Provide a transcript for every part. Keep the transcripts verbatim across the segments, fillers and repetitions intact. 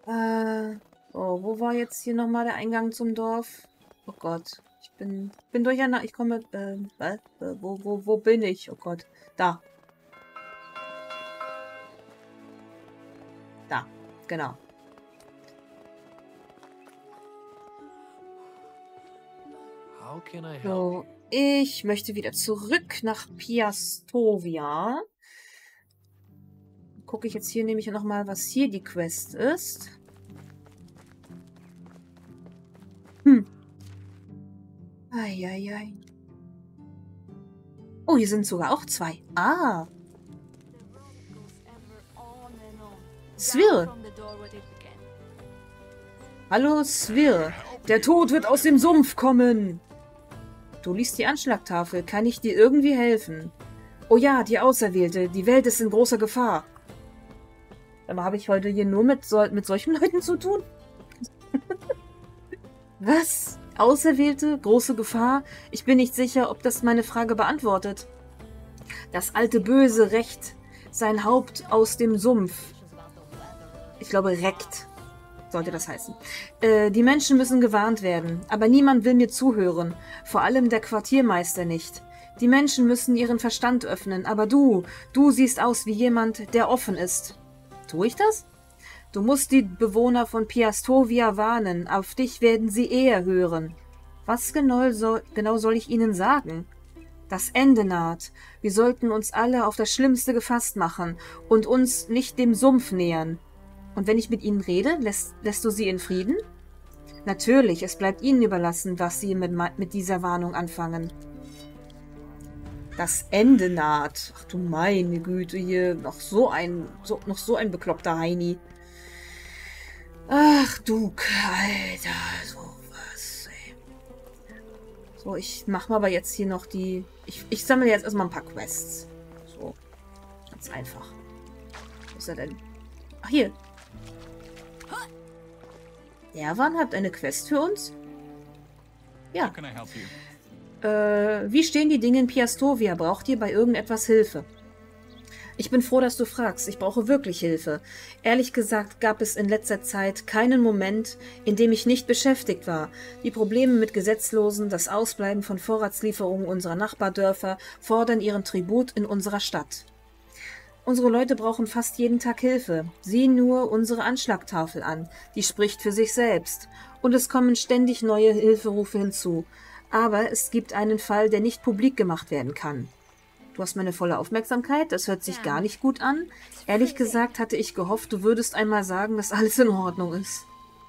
Äh, oh, wo war jetzt hier nochmal der Eingang zum Dorf? Oh Gott, ich bin, bin durcheinander. Ich komme, äh, was? Äh, wo, wo, wo bin ich? Oh Gott, da. Da, genau. How can I help So, ich möchte wieder zurück nach Piastovia. Gucke ich jetzt hier nämlich nochmal, was hier die Quest ist. Hm. Eieiei. Oh, hier sind sogar auch zwei. Ah. Svir. Hallo, Svir. Der Tod wird aus dem Sumpf kommen. Du liest die Anschlagtafel. Kann ich dir irgendwie helfen? Oh ja, die Auserwählte. Die Welt ist in großer Gefahr. Aber habe ich heute hier nur mit, so mit solchen Leuten zu tun? Was? Auserwählte? Große Gefahr? Ich bin nicht sicher, ob das meine Frage beantwortet. Das alte Böse rächt sein Haupt aus dem Sumpf. Ich glaube, reckt sollte das heißen. Äh, die Menschen müssen gewarnt werden, aber niemand will mir zuhören. Vor allem der Quartiermeister nicht. Die Menschen müssen ihren Verstand öffnen, aber du, du siehst aus wie jemand, der offen ist. Tue ich das? Du musst die Bewohner von Piastovia warnen. Auf dich werden sie eher hören. Was genau soll, genau soll ich ihnen sagen? Das Ende naht. Wir sollten uns alle auf das Schlimmste gefasst machen und uns nicht dem Sumpf nähern. Und wenn ich mit ihnen rede, lässt, lässt du sie in Frieden? Natürlich, es bleibt ihnen überlassen, was sie mit, mit dieser Warnung anfangen. Das Ende naht. Ach du meine Güte, hier noch so ein, so, noch so ein bekloppter Heini. Ach du, Alter, sowas, ey. So, ich mache mal aber jetzt hier noch die... Ich, ich sammle jetzt erstmal ein paar Quests. So, ganz einfach. Was ist er denn? Ach, hier. Erwan hat eine Quest für uns? Ja. Äh, wie stehen die Dinge in Piastovia? Braucht ihr bei irgendetwas Hilfe? Ich bin froh, dass du fragst. Ich brauche wirklich Hilfe. Ehrlich gesagt gab es in letzter Zeit keinen Moment, in dem ich nicht beschäftigt war. Die Probleme mit Gesetzlosen, das Ausbleiben von Vorratslieferungen unserer Nachbardörfer fordern ihren Tribut in unserer Stadt. Unsere Leute brauchen fast jeden Tag Hilfe. Sieh nur unsere Anschlagtafel an. Die spricht für sich selbst. Und es kommen ständig neue Hilferufe hinzu. Aber es gibt einen Fall, der nicht publik gemacht werden kann. Du hast meine volle Aufmerksamkeit. Das hört sich gar nicht gut an. Ehrlich gesagt hatte ich gehofft, du würdest einmal sagen, dass alles in Ordnung ist.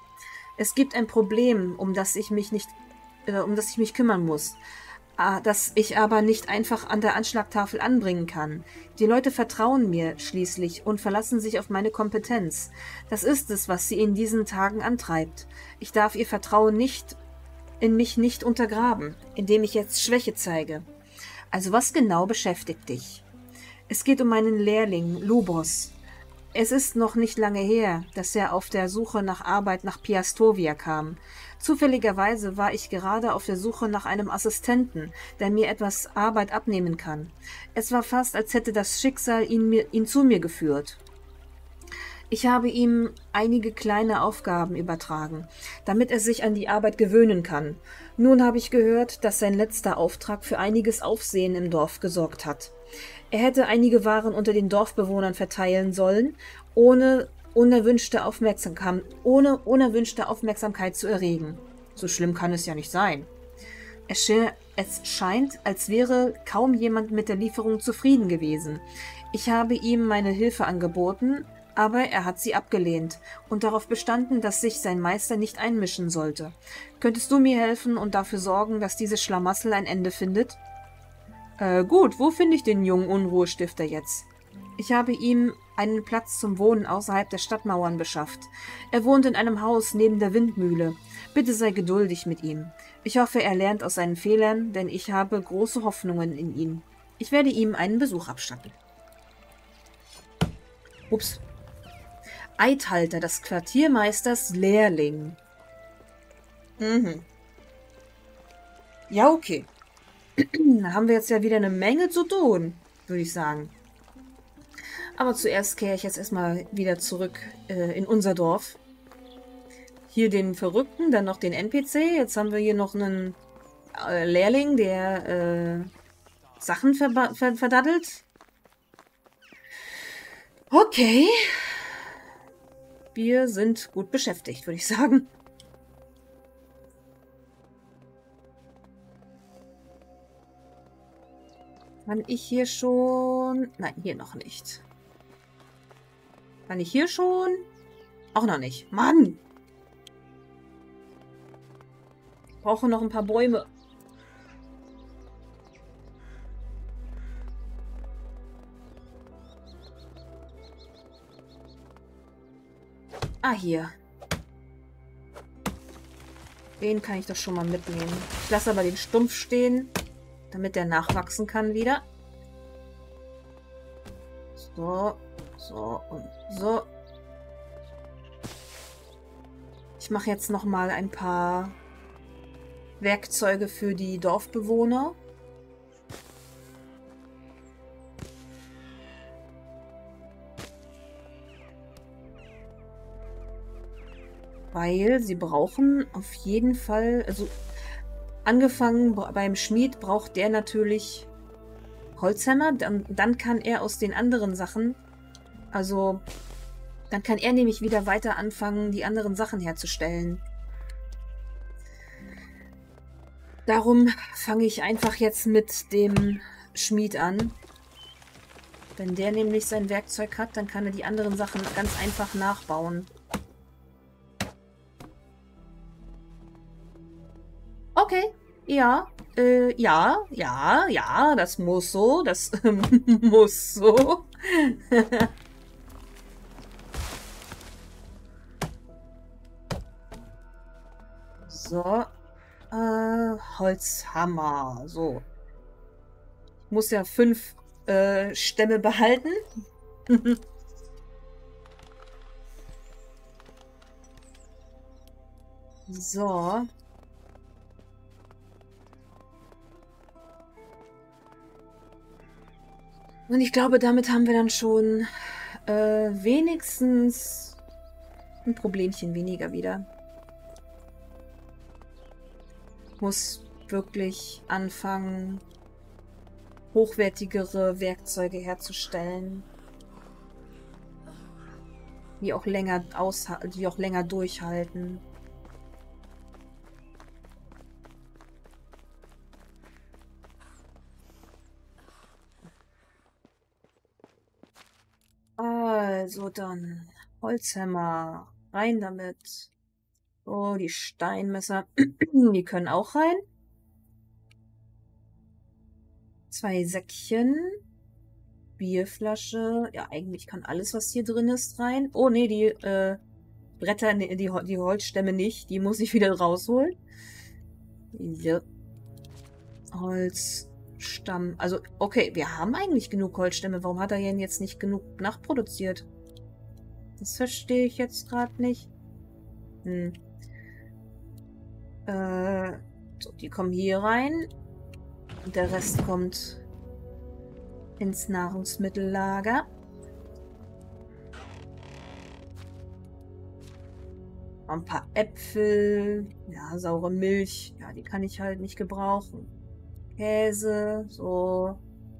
Es gibt ein Problem, um das ich mich nicht, äh, um das ich mich kümmern muss. Das ich aber nicht einfach an der Anschlagtafel anbringen kann. Die Leute vertrauen mir schließlich und verlassen sich auf meine Kompetenz. Das ist es, was sie in diesen Tagen antreibt. Ich darf ihr Vertrauen nicht in mich nicht untergraben, indem ich jetzt Schwäche zeige. Also was genau beschäftigt dich? Es geht um meinen Lehrling, Lubos. Es ist noch nicht lange her, dass er auf der Suche nach Arbeit nach Piastovia kam. Zufälligerweise war ich gerade auf der Suche nach einem Assistenten, der mir etwas Arbeit abnehmen kann. Es war fast, als hätte das Schicksal ihn, mir, ihn zu mir geführt. Ich habe ihm einige kleine Aufgaben übertragen, damit er sich an die Arbeit gewöhnen kann. Nun habe ich gehört, dass sein letzter Auftrag für einiges Aufsehen im Dorf gesorgt hat. Er hätte einige Waren unter den Dorfbewohnern verteilen sollen, ohne unerwünschte Aufmerksamkeit, ohne unerwünschte Aufmerksamkeit zu erregen. So schlimm kann es ja nicht sein. Es, schien, es scheint, als wäre kaum jemand mit der Lieferung zufrieden gewesen. Ich habe ihm meine Hilfe angeboten, aber er hat sie abgelehnt und darauf bestanden, dass sich sein Meister nicht einmischen sollte. Könntest du mir helfen und dafür sorgen, dass diese Schlamassel ein Ende findet? Äh, gut, wo finde ich den jungen Unruhestifter jetzt? Ich habe ihm einen Platz zum Wohnen außerhalb der Stadtmauern beschafft. Er wohnt in einem Haus neben der Windmühle. Bitte sei geduldig mit ihm. Ich hoffe, er lernt aus seinen Fehlern, denn ich habe große Hoffnungen in ihn. Ich werde ihm einen Besuch abstatten. Ups. Eidhalter des Quartiermeisters Lehrling. Mhm. Ja, okay. Da haben wir jetzt ja wieder eine Menge zu tun, würde ich sagen. Aber zuerst kehre ich jetzt erstmal wieder zurück äh, in unser Dorf. hier den Verrückten, dann noch den N P C. Jetzt haben wir hier noch einen äh, Lehrling, der äh, Sachen ver ver verdaddelt. Okay. Wir sind gut beschäftigt, würde ich sagen. Kann ich hier schon... Nein, hier noch nicht. Kann ich hier schon? Auch noch nicht. Mann! Ich brauche noch ein paar Bäume. Ah, hier. Den kann ich doch schon mal mitnehmen. Ich lasse aber den Stumpf stehen, damit der nachwachsen kann wieder. So, so und so. Ich mache jetzt noch mal ein paar Werkzeuge für die Dorfbewohner. Weil sie brauchen auf jeden Fall, also angefangen beim Schmied braucht der natürlich Holzhämmer, dann, dann kann er aus den anderen Sachen, also dann kann er nämlich wieder weiter anfangen, die anderen Sachen herzustellen. Darum fange ich einfach jetzt mit dem Schmied an. Wenn der nämlich sein Werkzeug hat, dann kann er die anderen Sachen ganz einfach nachbauen. Okay, ja, äh, ja, ja, ja, das muss so, das muss so. So, äh, Holzhammer, so. Ich muss ja fünf äh, Stämme behalten. So. Und ich glaube, damit haben wir dann schon äh, wenigstens ein Problemchen weniger wieder. Ich muss wirklich anfangen, hochwertigere Werkzeuge herzustellen, die auch länger aushalten, die auch länger durchhalten. Also dann Holzhammer, rein damit. Oh, die Steinmesser, die können auch rein. Zwei Säckchen. Bierflasche. Ja, eigentlich kann alles, was hier drin ist, rein. Oh, nee, die äh, Bretter, nee, die, die Holzstämme nicht. Die muss ich wieder rausholen. Ja. Holzstamm. Also, okay, wir haben eigentlich genug Holzstämme. Warum hat er denn jetzt nicht genug nachproduziert? Das verstehe ich jetzt gerade nicht. Hm. Äh, so, die kommen hier rein. Und der Rest kommt ins Nahrungsmittellager. Ein paar Äpfel. Ja, saure Milch. Ja, die kann ich halt nicht gebrauchen. Käse, so.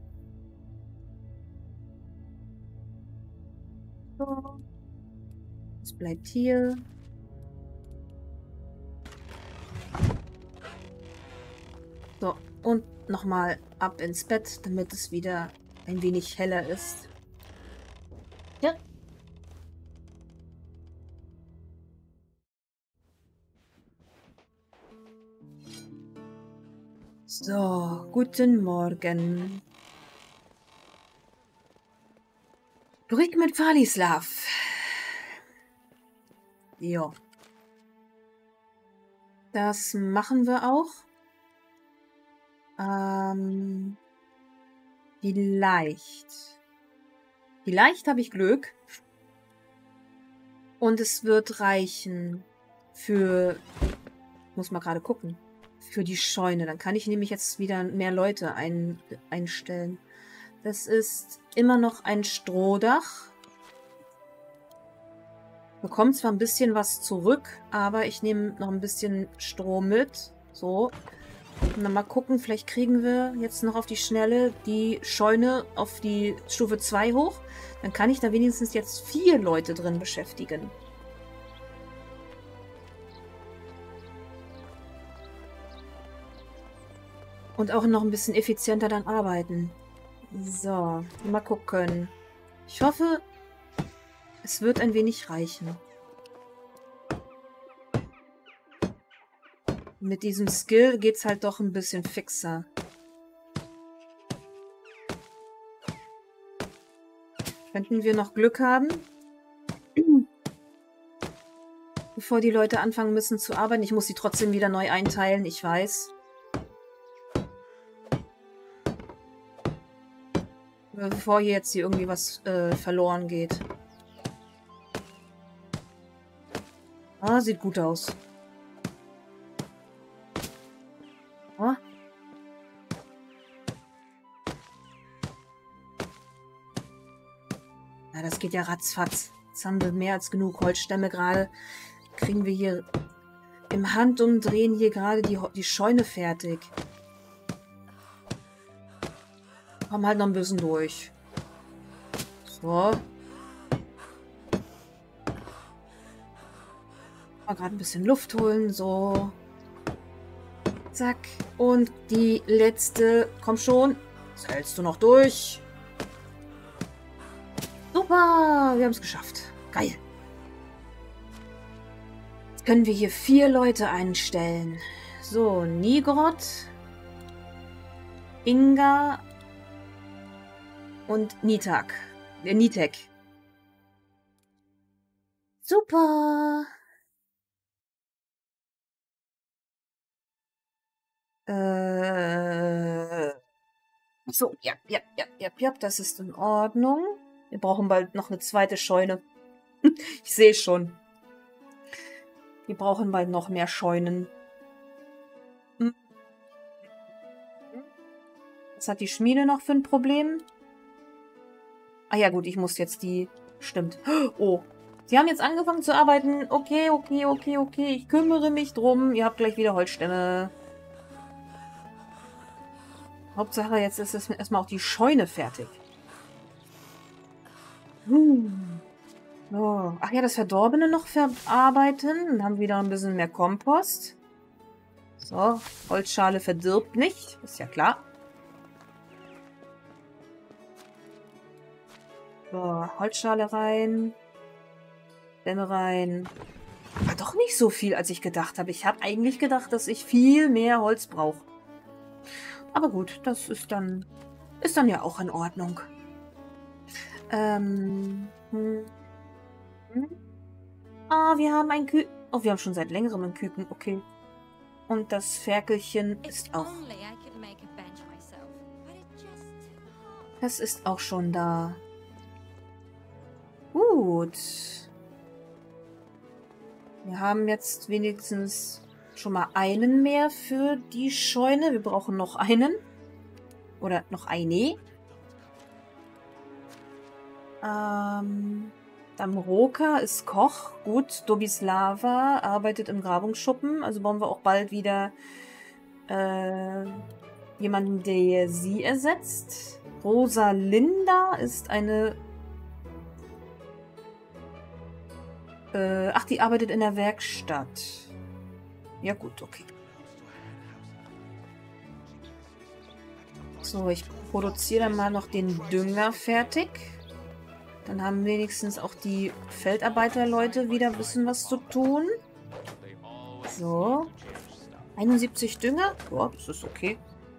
So. Was bleibt hier? So, und nochmal ab ins Bett, damit es wieder ein wenig heller ist. Ja. So, guten Morgen. Ruhig mit Falislav. Jo. Das machen wir auch. Ähm, vielleicht. Vielleicht habe ich Glück. Und es wird reichen für... Muss mal gerade gucken. Für die Scheune. Dann kann ich nämlich jetzt wieder mehr Leute ein, einstellen. Das ist immer noch ein Strohdach. Bekommt zwar ein bisschen was zurück, aber ich nehme noch ein bisschen Strom mit. So. Und dann mal gucken, vielleicht kriegen wir jetzt noch auf die Schnelle die Scheune auf die Stufe zwei hoch. Dann kann ich da wenigstens jetzt vier Leute drin beschäftigen. Und auch noch ein bisschen effizienter dann arbeiten. So, mal gucken. Ich hoffe, es wird ein wenig reichen. Mit diesem Skill geht's halt doch ein bisschen fixer. Könnten wir noch Glück haben? Bevor die Leute anfangen müssen zu arbeiten. Ich muss sie trotzdem wieder neu einteilen, ich weiß. Bevor hier jetzt hier irgendwie was äh, verloren geht. Ah, sieht gut aus. Ah. Ja, das geht ja ratzfatz. Jetzt haben wir mehr als genug Holzstämme gerade. Kriegen wir hier im Handumdrehen hier gerade die, die Scheune fertig. Kommen halt noch ein bisschen durch. So. Mal gerade ein bisschen Luft holen. So. Zack. Und die letzte. Komm schon. Das hältst du noch durch. Super. Wir haben es geschafft. Geil. Jetzt können wir hier vier Leute einstellen. So. Nigrod. Inga. Und Nitak. Äh, Nitek. Super. Äh. So, ja, ja, ja, ja, ja, das ist in Ordnung. Wir brauchen bald noch eine zweite Scheune. Ich sehe schon. Wir brauchen bald noch mehr Scheunen. Hm. Was hat die Schmiede noch für ein Problem? Ah ja gut, ich muss jetzt die... Stimmt. Oh, sie haben jetzt angefangen zu arbeiten. Okay, okay, okay, okay. Ich kümmere mich drum. Ihr habt gleich wieder Holzstämme. Hauptsache, jetzt ist es erstmal auch die Scheune fertig. Hm. Oh. Ach ja, das Verdorbene noch verarbeiten. Dann haben wir wieder ein bisschen mehr Kompost. So, Holzschale verdirbt nicht. Ist ja klar. So, Holzschale rein. Dämme rein. War doch nicht so viel, als ich gedacht habe. Ich habe eigentlich gedacht, dass ich viel mehr Holz brauche. Aber gut, das ist dann, ist dann ja auch in Ordnung. Ähm. Hm, hm. Ah, wir haben ein Küken. Oh, wir haben schon seit längerem ein Küken. Okay. Und das Ferkelchen ist auch. Das ist auch schon da. Gut. Wir haben jetzt wenigstens schon mal einen mehr für die Scheune. Wir brauchen noch einen. Oder noch eine. Ähm, Damroka ist Koch. Gut, Dobislava arbeitet im Grabungsschuppen. Also brauchen wir auch bald wieder äh, jemanden, der sie ersetzt. Rosalinda ist eine... Äh, ach, die arbeitet in der Werkstatt. Ja gut, okay. So, ich produziere dann mal noch den Dünger fertig. Dann haben wenigstens auch die Feldarbeiterleute wieder ein bisschen was zu tun. So. einundsiebzig Dünger. Boah, das ist okay.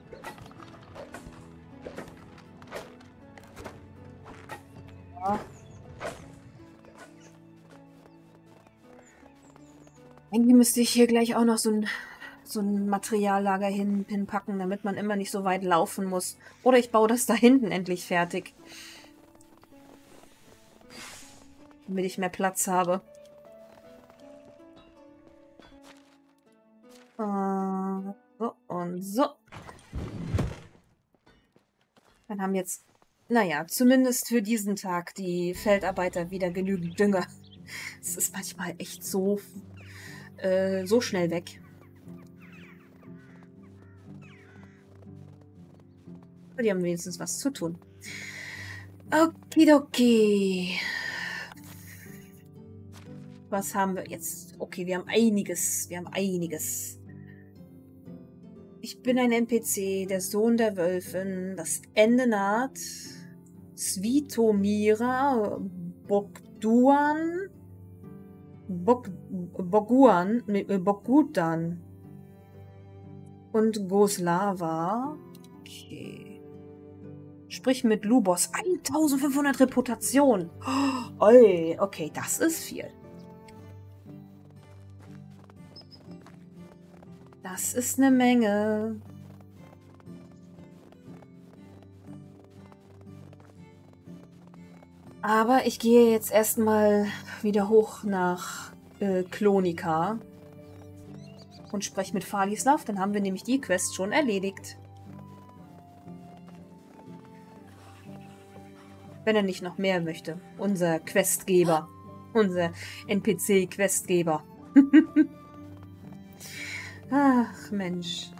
Ja. Eigentlich müsste ich hier gleich auch noch so ein, so ein Materiallager hin, hinpacken, damit man immer nicht so weit laufen muss. Oder ich baue das da hinten endlich fertig. Damit ich mehr Platz habe. Uh, so und so. Dann haben jetzt, naja, zumindest für diesen Tag die Feldarbeiter wieder genügend Dünger. Es ist manchmal echt so, äh, so schnell weg. Die haben wenigstens was zu tun. Okidoki. Was haben wir jetzt? Okay, wir haben einiges. Wir haben einiges. Ich bin ein N P C, der Sohn der Wölfin. Das Ende naht. Svitomira, Bogduan, Bog, Boguan, nee, Bogudan und Goslava. Okay. Sprich mit Lubos. eintausendfünfhundert Reputation. Oh, oi, okay, das ist viel. Das ist eine Menge. Aber ich gehe jetzt erstmal wieder hoch nach äh, Klonika und spreche mit Falislav. Dann haben wir nämlich die Quest schon erledigt. Wenn er nicht noch mehr möchte. Unser Questgeber. Unser N P C-Questgeber. Ach, Mensch.